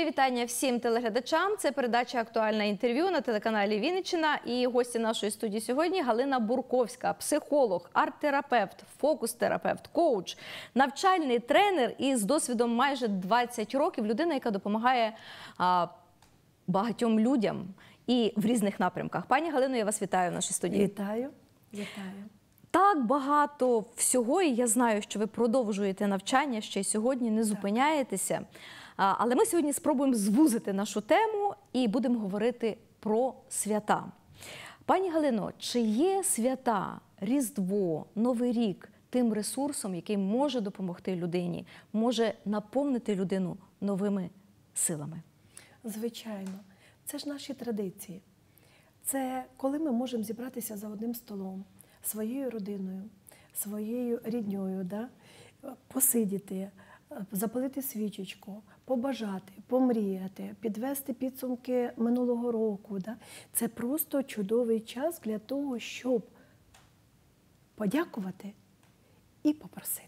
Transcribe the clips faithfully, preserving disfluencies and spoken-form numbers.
Щирі вітання всім телеглядачам. Це передача «Актуальне інтерв'ю» на телеканалі Вінниччина. І гості нашої студії сьогодні Галина Бурковська, психолог, арт-терапевт, фокус-терапевт, коуч, навчальний тренер із досвідом майже двадцять років. Людина, яка допомагає а, багатьом людям і в різних напрямках. Пані Галино, я вас вітаю в нашій студії. Вітаю. Вітаю. Так багато всього, і я знаю, що ви продовжуєте навчання, ще й сьогодні не зупиняєтеся. Але ми сьогодні спробуємо звузити нашу тему і будемо говорити про свята. Пані Галино, чи є свята, Різдво, Новий рік тим ресурсом, який може допомогти людині, може наповнити людину новими силами? Звичайно. Це ж наші традиції. Це коли ми можемо зібратися за одним столом, своєю родиною, своєю рідньою, да? Посидіти, запалити свічечку, побажати, помріяти, підвести підсумки минулого року. Да? Це просто чудовий час для того, щоб подякувати і попросити.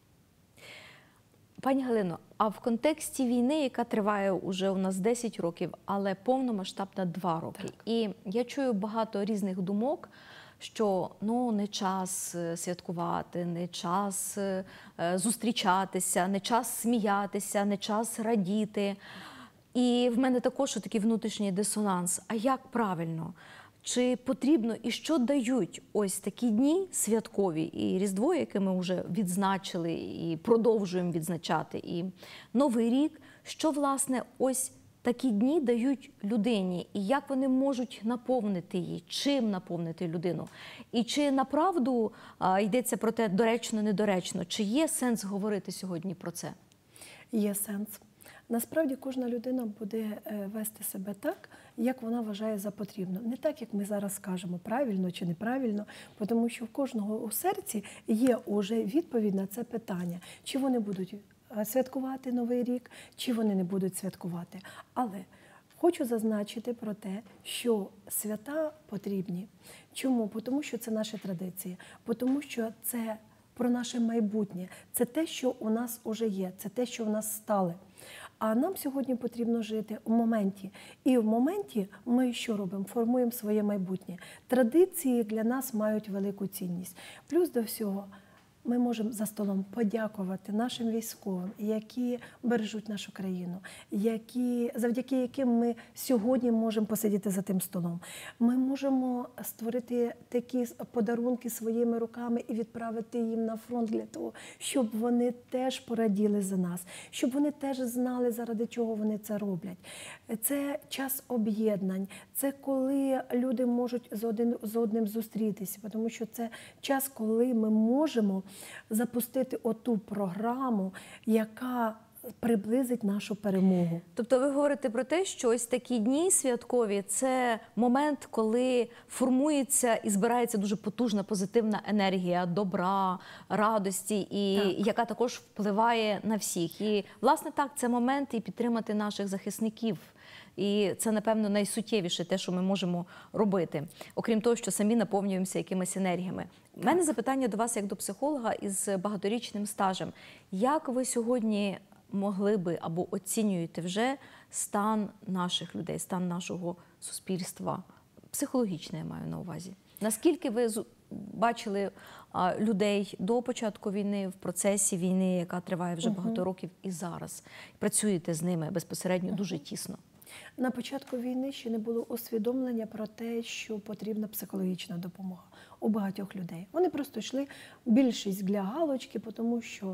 Пані Галино, а в контексті війни, яка триває уже у нас десять років, але повномасштабна два роки, так. І я чую багато різних думок, що ну, не час святкувати, не час е, зустрічатися, не час сміятися, не час радіти. І в мене також такий внутрішній дисонанс. А як правильно? Чи потрібно і що дають ось такі дні святкові і Різдво, яке ми вже відзначили і продовжуємо відзначати, і Новий рік, що, власне, ось такі дні дають людині, і як вони можуть наповнити її, чим наповнити людину? І чи направду а, йдеться про те, доречно, недоречно? Чи є сенс говорити сьогодні про це? Є сенс. Насправді кожна людина буде вести себе так, як вона вважає за потрібно. Не так, як ми зараз скажемо, правильно чи неправильно, тому що в кожного у серці є уже відповідь на це питання. Чи вони будуть святкувати Новий рік, чи вони не будуть святкувати. Але хочу зазначити про те, що свята потрібні. Чому? Тому що це наші традиції, тому що це про наше майбутнє, це те, що у нас уже є, це те, що в нас стало. А нам сьогодні потрібно жити в моменті. І в моменті ми що робимо? Формуємо своє майбутнє. Традиції для нас мають велику цінність. Плюс до всього, ми можемо за столом подякувати нашим військовим, які бережуть нашу країну, які, завдяки яким ми сьогодні можемо посидіти за тим столом. Ми можемо створити такі подарунки своїми руками і відправити їм на фронт для того, щоб вони теж пораділи за нас, щоб вони теж знали, заради чого вони це роблять. Це час об'єднань, це коли люди можуть з одним, з одним зустрітися, тому що це час, коли ми можемо запустити оту програму, яка приблизить нашу перемогу. Тобто ви говорите про те, що ось такі дні святкові – це момент, коли формується і збирається дуже потужна позитивна енергія добра, радості, і так. яка також впливає на всіх. І, власне, так, це момент і підтримати наших захисників. І це, напевно, найсуттєвіше те, що ми можемо робити. Окрім того, що самі наповнюємося якимись енергіями. У мене запитання до вас, як до психолога із багаторічним стажем. Як ви сьогодні могли би або оцінюєте вже стан наших людей, стан нашого суспільства? Психологічне я маю на увазі. Наскільки ви бачили а, людей до початку війни, в процесі війни, яка триває вже багато угу. років, і зараз? Працюєте з ними безпосередньо дуже тісно? На початку війни ще не було усвідомлення про те, що потрібна психологічна допомога у багатьох людей. Вони просто йшли, більшість для галочки, тому що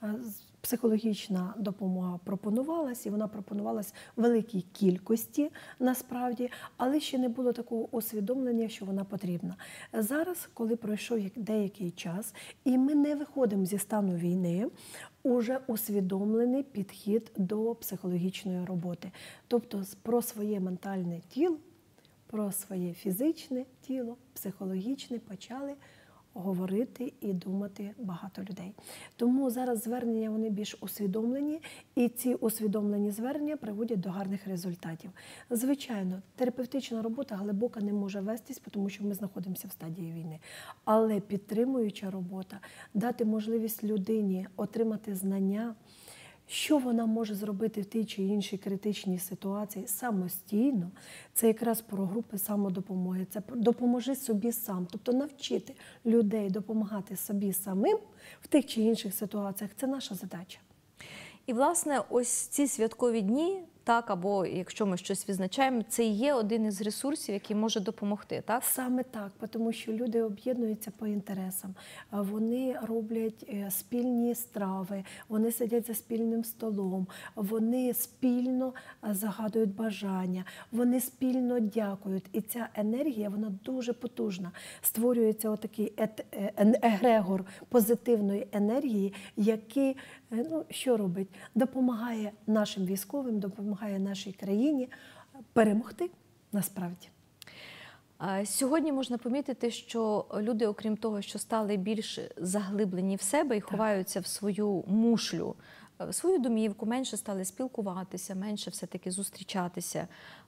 психологічна допомога пропонувалась, і вона пропонувалась в великій кількості, насправді, але ще не було такого усвідомлення, що вона потрібна. Зараз, коли пройшов деякий час, і ми не виходимо зі стану війни, уже усвідомлений підхід до психологічної роботи. Тобто про своє ментальне тіло, про своє фізичне тіло, психологічне почали говорити і думати багато людей. Тому зараз звернення вони більш усвідомлені, і ці усвідомлені звернення приводять до гарних результатів. Звичайно, терапевтична робота глибока не може вестись, тому що ми знаходимося в стадії війни. Але підтримуюча робота, дати можливість людині отримати знання, що вона може зробити в тій чи іншій критичній ситуації самостійно, це якраз про групи самодопомоги. Це допоможи собі сам. Тобто навчити людей допомагати собі самим в тих чи інших ситуаціях – це наша задача. І, власне, ось ці святкові дні, так, або якщо ми щось відзначаємо, це і є один із ресурсів, який може допомогти, так? Саме так, тому що люди об'єднуються по інтересам, вони роблять спільні страви, вони сидять за спільним столом, вони спільно загадують бажання, вони спільно дякують. І ця енергія, вона дуже потужна. Створюється отакий егрегор позитивної енергії, який, ну, що робить? Допомагає нашим військовим, допомагає нашій країні перемогти насправді. Сьогодні можна помітити, що люди, окрім того, що стали більш заглиблені в себе і ховаються в свою мушлю, в свою домівку, менше стали спілкуватися, менше все-таки зустрічатися.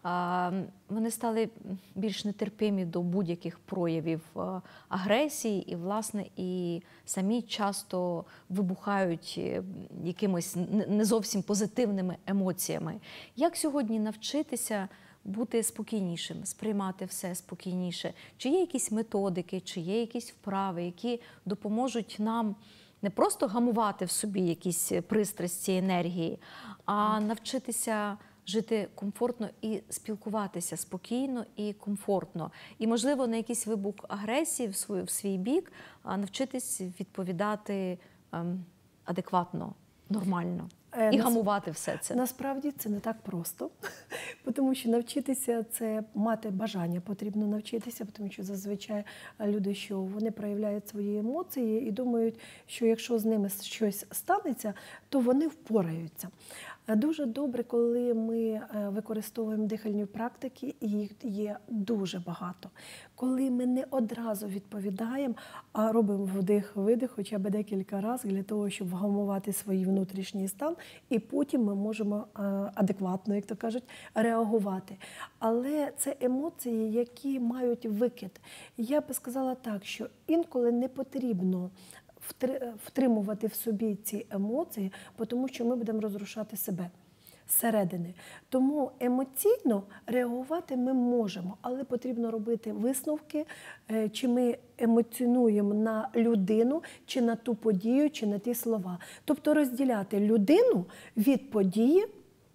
Вони стали більш нетерпимі до будь-яких проявів агресії і, власне, і самі часто вибухають якимось не зовсім позитивними емоціями. Як сьогодні навчитися бути спокійнішим, сприймати все спокійніше? Чи є якісь методики, чи є якісь вправи, які допоможуть нам не просто гамувати в собі якісь пристрасті, енергії, а навчитися жити комфортно і спілкуватися спокійно і комфортно. І, можливо, на якийсь вибух агресії в свій, в свій бік навчитись відповідати ем, адекватно, нормально. І гамувати все це. Насправді це не так просто, тому що навчитися – це мати бажання, потрібно навчитися, тому що зазвичай люди, що вони проявляють свої емоції і думають, що якщо з ними щось станеться, то вони впораються. Дуже добре, коли ми використовуємо дихальні практики, і їх є дуже багато. Коли ми не одразу відповідаємо, а робимо вдих-видих хоча б декілька разів для того, щоб вгамувати свій внутрішній стан, і потім ми можемо адекватно, як то кажуть, реагувати. Але це емоції, які мають викид. Я би сказала так, що інколи не потрібно втримувати в собі ці емоції, тому що ми будемо розрушати себе зсередини. Тому емоційно реагувати ми можемо, але потрібно робити висновки, чи ми емоціонуємо на людину, чи на ту подію, чи на ті слова. Тобто розділяти людину від події,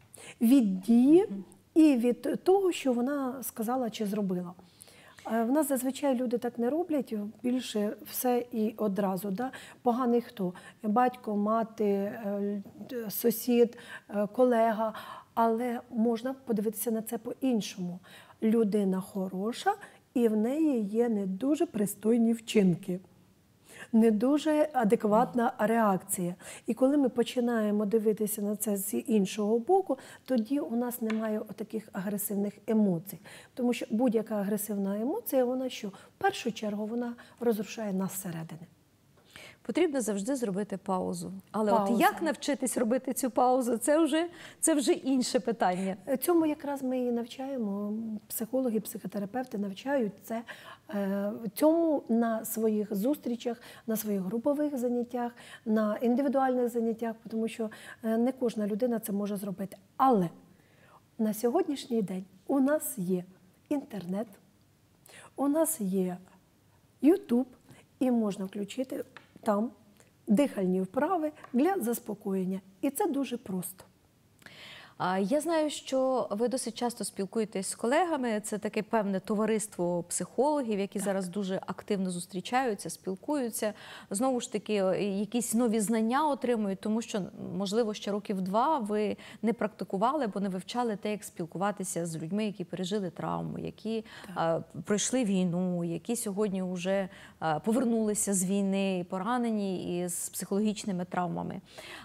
від дії і від того, що вона сказала чи зробила. В нас зазвичай люди так не роблять, більше все і одразу. Да? Поганий хто? Батько, мати, сусід, колега. Але можна подивитися на це по-іншому. Людина хороша, і в неї є не дуже пристойні вчинки. Не дуже адекватна реакція. І коли ми починаємо дивитися на це з іншого боку, тоді у нас немає таких агресивних емоцій. Тому що будь-яка агресивна емоція, вона що? В першу чергу вона розрушає нас зсередини. Потрібно завжди зробити паузу. Але Пауза. от як навчитись робити цю паузу, це вже, це вже інше питання. Цьому якраз ми і навчаємо. Психологи, психотерапевти навчають це. Цьому на своїх зустрічах, на своїх групових заняттях, на індивідуальних заняттях, тому що не кожна людина це може зробити. Але на сьогоднішній день у нас є інтернет, у нас є ютуб, і можна включити там дихальні вправи для заспокоєння. І це дуже просто. Я знаю, що ви досить часто спілкуєтесь з колегами. Це таке певне товариство психологів, які так. зараз дуже активно зустрічаються, спілкуються. Знову ж таки, якісь нові знання отримують, тому що, можливо, ще років два ви не практикували, бо не вивчали те, як спілкуватися з людьми, які пережили травму, які так. пройшли війну, які сьогодні вже повернулися з війни, поранені і з психологічними травмами.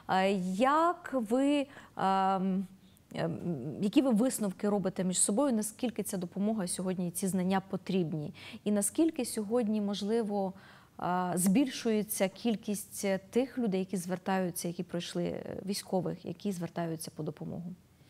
Як ви... Які ви висновки робите між собою, наскільки ця допомога сьогодні, ці знання потрібні? І наскільки сьогодні, можливо, збільшується кількість тих людей, які звертаються, які пройшли військових, які звертаються по допомогу?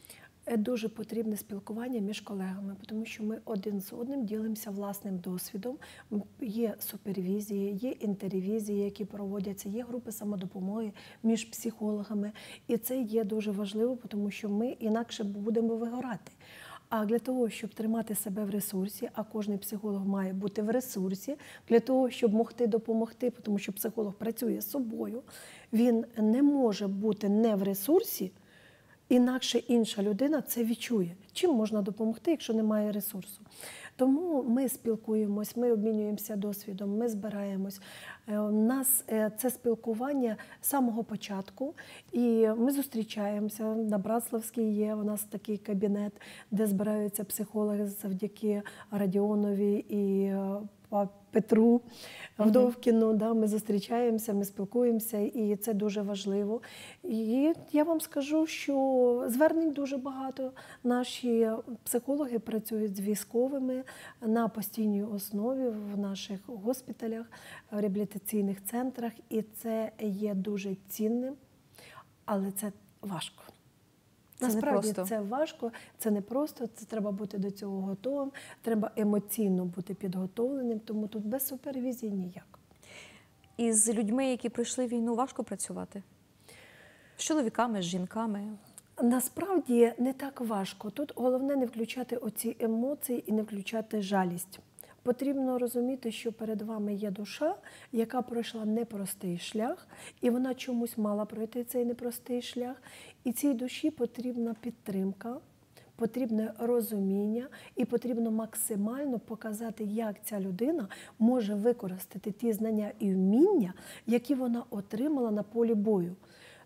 е, дуже потрібне спілкування між колегами, тому що ми один з одним ділимося власним досвідом. М, Є супервізії, є інтервізії, які проводяться, є групи самодопомоги між психологами. І це є дуже важливо, тому що ми інакше будемо вигорати. А для того, щоб тримати себе в ресурсі, а кожен психолог має бути в ресурсі, для того, щоб могти допомогти, тому що психолог працює з собою, він не може бути не в ресурсі, інакше інша людина це відчує. Чим можна допомогти, якщо немає ресурсу? Тому ми спілкуємось, ми обмінюємося досвідом, ми збираємось. Е, У нас е, це спілкування з самого початку, і ми зустрічаємося. На Братславській є у нас такий кабінет, де збираються психологи завдяки Радіонові і е, па- Петру Вдовкіну. Да, ми зустрічаємося, ми спілкуємося, і це дуже важливо. І я вам скажу, що звернень дуже багато. Наші психологи працюють з військовими на постійній основі в наших госпіталях, в реабілітаційних центрах, і це є дуже цінним, але це важко. Це Насправді непросто. це важко, це не просто, це треба бути до цього готовим, треба емоційно бути підготовленим, тому тут без супервізії ніяк. І з людьми, які пройшли війну, важко працювати? З чоловіками, з жінками? Насправді не так важко. Тут головне не включати оці емоції і не включати жалість. Потрібно розуміти, що перед вами є душа, яка пройшла непростий шлях, і вона чомусь мала пройти цей непростий шлях. І цій душі потрібна підтримка, потрібне розуміння і потрібно максимально показати, як ця людина може використати ті знання і вміння, які вона отримала на полі бою.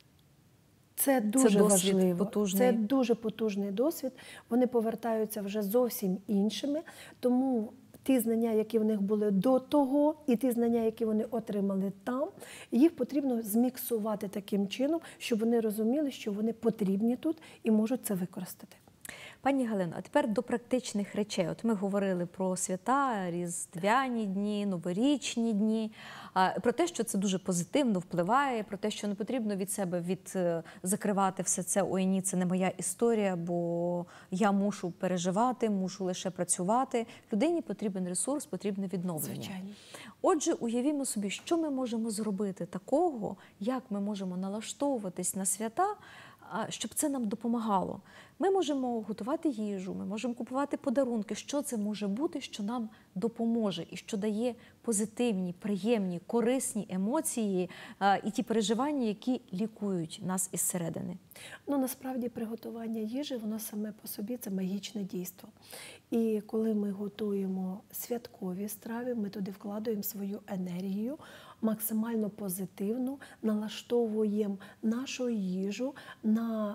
Це дуже Це досвід важливо. потужний. Це дуже потужний досвід. Вони повертаються вже зовсім іншими, тому ті знання, які в них були до того, і ті знання, які вони отримали там, їх потрібно зміксувати таким чином, щоб вони розуміли, що вони потрібні тут і можуть це використати. Пані Галино, а тепер до практичних речей. От ми говорили про свята, різдвяні дні, новорічні дні, а, про те, що це дуже позитивно впливає, про те, що не потрібно від себе від, е, закривати все це, ой, ні, це не моя історія, бо я мушу переживати, мушу лише працювати. Людині потрібен ресурс, потрібне відновлення. Звичайно. Отже, уявімо собі, що ми можемо зробити такого, як ми можемо налаштовуватись на свята, а, щоб це нам допомагало. Ми можемо готувати їжу, ми можемо купувати подарунки. Що це може бути, що нам допоможе і що дає позитивні, приємні, корисні емоції а, і ті переживання, які лікують нас із середини? Ну, насправді приготування їжі, воно саме по собі це магічне дійство. І коли ми готуємо святкові страви, ми туди вкладаємо свою енергію, максимально позитивну, налаштовуємо нашу їжу на,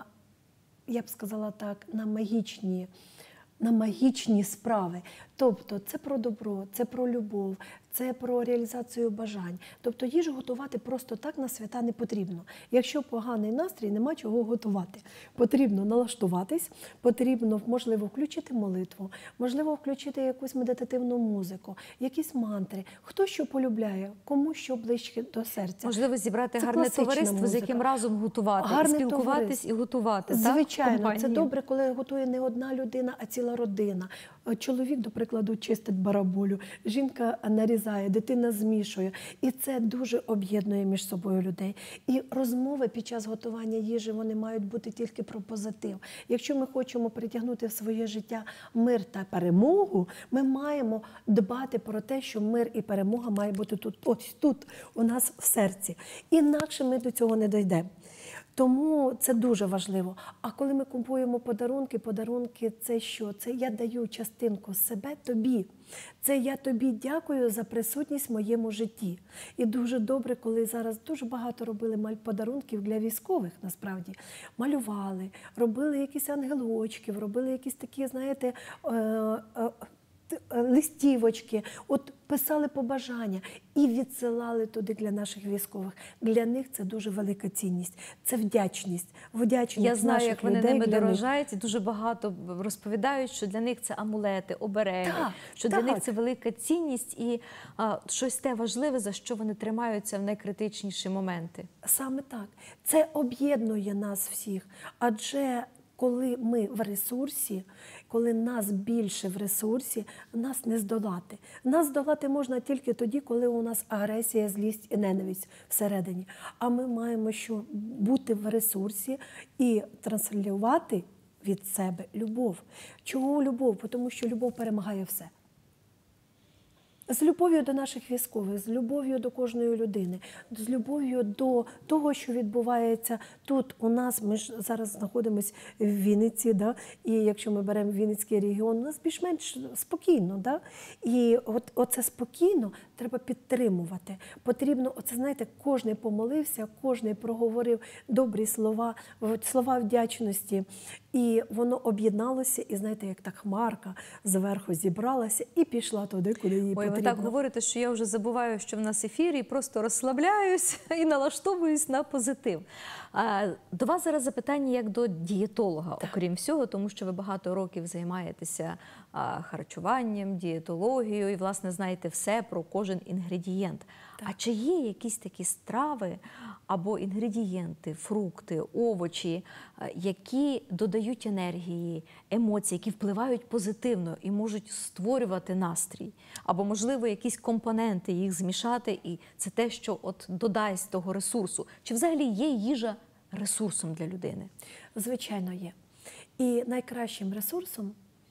я б сказала так, на магічні, на магічні справи. Тобто це про добро, це про любов, це про реалізацію бажань. Тобто їжу готувати просто так на свята не потрібно. Якщо поганий настрій, нема чого готувати. Потрібно налаштуватись, потрібно, можливо, включити молитву, можливо, включити якусь медитативну музику, якісь мантри. Хто що полюбляє, кому що ближче до серця. Можливо, зібрати Це гарне класична товариство, з музика. яким разом готувати, Гарне і спілкуватись товариство. і готувати. так, в Звичайно, це компанії? добре, коли готує не одна людина, а ціла родина. Чоловік, до прикладу, чистить бараболю, жінка нарізає, дитина змішує. І це дуже об'єднує між собою людей. І розмови під час готування їжі, вони мають бути тільки про позитив. Якщо ми хочемо притягнути в своє життя мир та перемогу, ми маємо дбати про те, що мир і перемога має бути тут, ось тут, у нас в серці. Інакше ми до цього не дійдемо. Тому це дуже важливо. А коли ми купуємо подарунки, подарунки – це що? Це я даю частинку себе тобі. Це я тобі дякую за присутність в моєму житті. І дуже добре, коли зараз дуже багато робили подарунків для військових, насправді. Малювали, робили якісь ангелочків, робили якісь такі, знаєте, е- е- листівочки, от писали побажання і відсилали туди для наших військових. Для них це дуже велика цінність, це вдячність. Вдячність Я знаю, наших як вони людей ними для них. дорожають, і дуже багато розповідають, що для них це амулети, обереги, Так, що так. для них це велика цінність і а, щось те важливе, за що вони тримаються в найкритичніші моменти. Саме так. Це об'єднує нас всіх, адже коли ми в ресурсі, коли нас більше в ресурсі, нас не здолати. Нас здолати можна тільки тоді, коли у нас агресія, злість і ненависть всередині. А ми маємо що бути в ресурсі і транслювати від себе любов. Чого любов? Тому що любов перемагає все. З любов'ю до наших військових, з любов'ю до кожної людини, з любов'ю до того, що відбувається тут у нас. Ми ж зараз знаходимося в Вінниці, да? І якщо ми беремо Вінницький регіон, у нас більш-менш спокійно. Да? І от, оце спокійно треба підтримувати. Потрібно, оце, знаєте, кожен помолився, кожен проговорив добрі слова, слова вдячності. І воно об'єдналося, і знаєте, як та хмарка зверху зібралася і пішла туди, куди їй потрібно. Ви так говорите, що я вже забуваю, що в нас ефір, і просто розслабляюсь і налаштовуюсь на позитив. До вас зараз запитання як до дієтолога, окрім всього, тому що ви багато років займаєтеся харчуванням, дієтологією і, власне, знаєте все про кожен інгредієнт. Так. А чи є якісь такі страви або інгредієнти, фрукти, овочі, які додають енергії, емоції, які впливають позитивно і можуть створювати настрій? Або, можливо, якісь компоненти, їх змішати, і це те, що от додасть того ресурсу? Чи взагалі є їжа ресурсом для людини? Звичайно, є. І найкращим ресурсом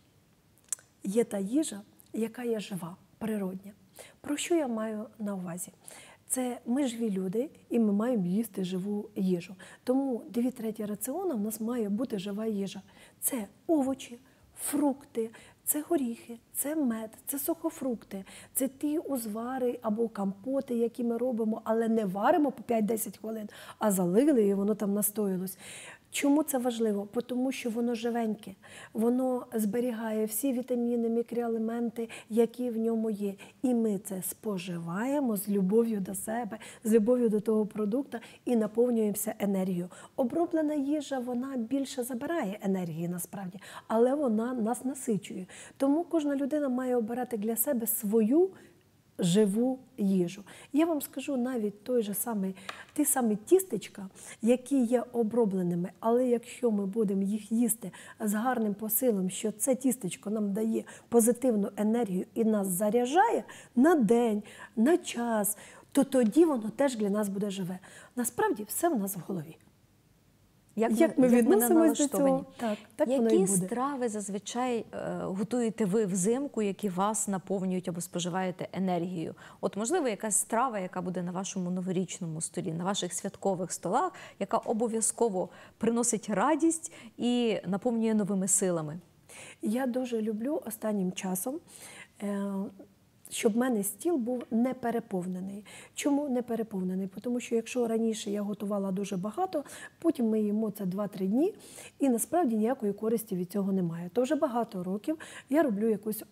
є та їжа, яка є жива, природня. Про що я маю на увазі? Це ми живі люди, і ми маємо їсти живу їжу. Тому дві треті раціону в нас має бути жива їжа. Це овочі, фрукти, це горіхи, це мед, це сухофрукти, це ті узвари або компоти, які ми робимо, але не варимо по п'ять-десять хвилин, а залили, і воно там настоїлось. Чому це важливо? Тому що воно живеньке, воно зберігає всі вітаміни, мікроелементи, які в ньому є. І ми це споживаємо з любов'ю до себе, з любов'ю до того продукту і наповнюємося енергією. Оброблена їжа, вона більше забирає енергії насправді, але вона нас насичує. Тому кожна людина має обирати для себе свою живу їжу. Я вам скажу навіть той же самий, ті самі тістечка, які є обробленими, але якщо ми будемо їх їсти з гарним посилом, що це тістечко нам дає позитивну енергію і нас заряджає на день, на час, то тоді воно теж для нас буде живе. Насправді все в нас в голові. Як, як ми як відносимось до цього, так, так воно і Які буде. страви зазвичай е, готуєте ви взимку, які вас наповнюють або споживаєте енергію? От, можливо, якась страва, яка буде на вашому новорічному столі, на ваших святкових столах, яка обов'язково приносить радість і наповнює новими силами? Я дуже люблю останнім часом, е, щоб в мене стіл був не переповнений. Чому не переповнений? Тому що якщо раніше я готувала дуже багато, потім ми їмо це два-три дні, і насправді ніякої користі від цього немає. То вже багато років я роблю якусь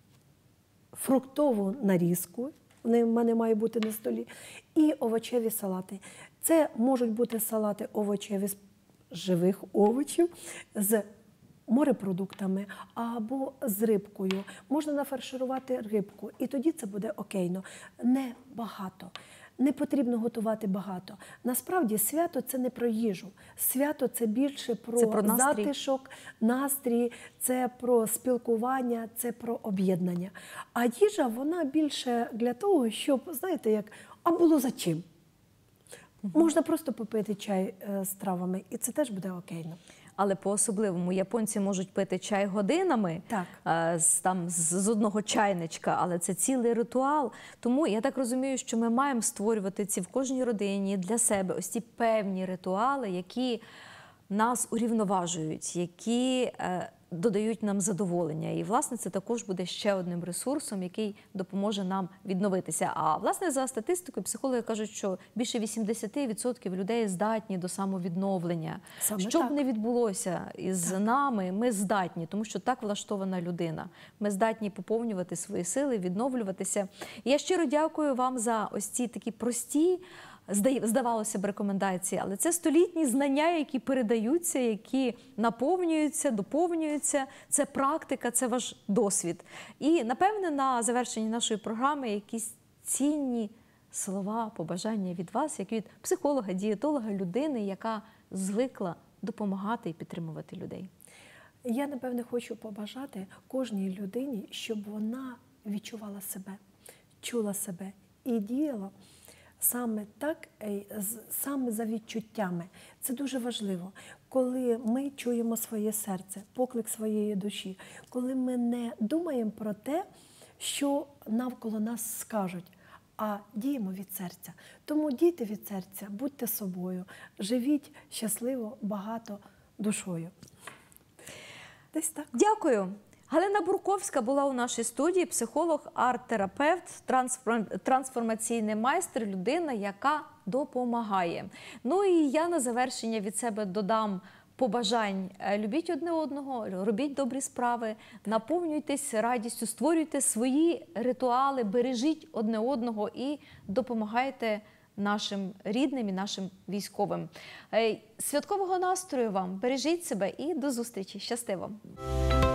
фруктову нарізку, вони в мене має бути на столі, і овочеві салати. Це можуть бути салати овочеві з живих овочів, з морепродуктами або з рибкою. Можна нафарширувати рибку, і тоді це буде окейно. Не багато. Не потрібно готувати багато. Насправді свято – це не про їжу. Свято – це більше про, це про настрій. затишок, настрій, це про спілкування, це про об'єднання. А їжа, вона більше для того, щоб, знаєте, як, а було за чим. Угу. Можна просто попити чай з травами, і це теж буде окейно. Але по-особливому японці можуть пити чай годинами, так. з, там, з одного чайничка, але це цілий ритуал. Тому я так розумію, що ми маємо створювати ці в кожній родині для себе ось ці певні ритуали, які нас урівноважують, які е, додають нам задоволення. І, власне, це також буде ще одним ресурсом, який допоможе нам відновитися. А, власне, за статистикою, психологи кажуть, що більше вісімдесят відсотків людей здатні до самовідновлення. Саме Що так. б не відбулося із так. нами, ми здатні, тому що так влаштована людина. Ми здатні поповнювати свої сили, відновлюватися. І я щиро дякую вам за ось ці такі прості, здавалося б, рекомендації, але це столітні знання, які передаються, які наповнюються, доповнюються. Це практика, це ваш досвід. І, напевне, на завершенні нашої програми якісь цінні слова, побажання від вас, як від психолога, дієтолога, людини, яка звикла допомагати і підтримувати людей? Я, напевне, хочу побажати кожній людині, щоб вона відчувала себе, чула себе і діяла саме так, саме за відчуттями. Це дуже важливо, коли ми чуємо своє серце, поклик своєї душі, коли ми не думаємо про те, що навколо нас скажуть, а діємо від серця. Тому дійте від серця, будьте собою, живіть щасливо, багато душою. Десь так. Дякую. Галина Бурковська була у нашій студії, психолог, арт-терапевт, трансформаційний майстер, людина, яка допомагає. Ну і я на завершення від себе додам побажань. Любіть одне одного, робіть добрі справи, наповнюйтесь радістю, створюйте свої ритуали, бережіть одне одного і допомагайте нашим рідним і нашим військовим. Святкового настрою вам, бережіть себе і до зустрічі. Щасти вам!